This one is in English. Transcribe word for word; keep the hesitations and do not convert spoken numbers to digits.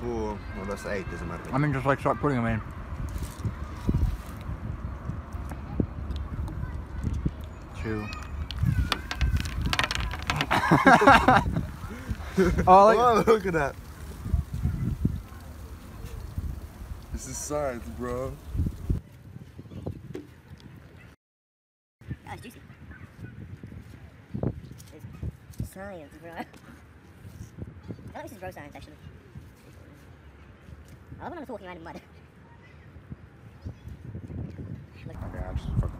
four, or that's eight, doesn't matter. I mean, just like start putting them in. Two. Oh, like, oh, look at that. This is science, bro. That's juicy. It's science, bro. I feel like this is bro science, actually. I love when I'm talking around in mud. Okay, I'm just fucking